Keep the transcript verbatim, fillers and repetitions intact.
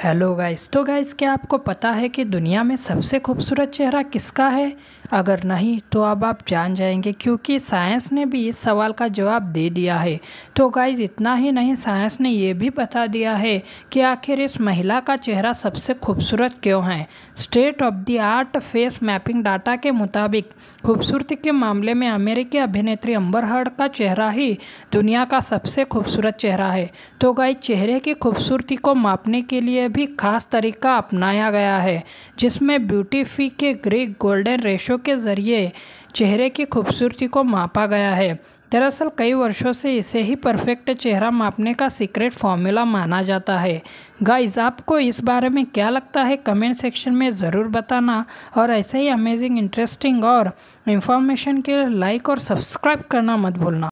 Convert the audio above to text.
Hello guys. तो guys, क्या आपको पता है कि दुनिया में सबसे खूबसूरत चेहरा किसका है? अगर नहीं तो अब आप जान जाएंगे, क्योंकि साइंस ने भी इस सवाल का जवाब दे दिया है। तो गाइस, इतना ही नहीं, साइंस ने ये भी बता दिया है कि आखिर इस महिला का चेहरा सबसे खूबसूरत क्यों है। State of the art face mapping data के मुताबिक खूबसूरती के मामले में अमेरिकी अभिनेत्री अम्बर हर्ड का चेहरा ही दुनिया का सबसे खूबसूरत चेहरा है। तो गाइस, चेहरे की खूबसूरती को मापने के लिए भी खास तरीका अपनाया गया है, जिसमें ब्यूटीफी के ग्रीक गोल्डन रेशो के ज़रिए चेहरे की खूबसूरती को मापा गया है। दरअसल कई वर्षों से इसे ही परफेक्ट चेहरा मापने का सीक्रेट फॉर्मूला माना जाता है। गाइस, आपको इस बारे में क्या लगता है? कमेंट सेक्शन में ज़रूर बताना, और ऐसे ही अमेजिंग, इंटरेस्टिंग और इन्फॉर्मेशन के लिए लाइक और सब्सक्राइब करना मत भूलना।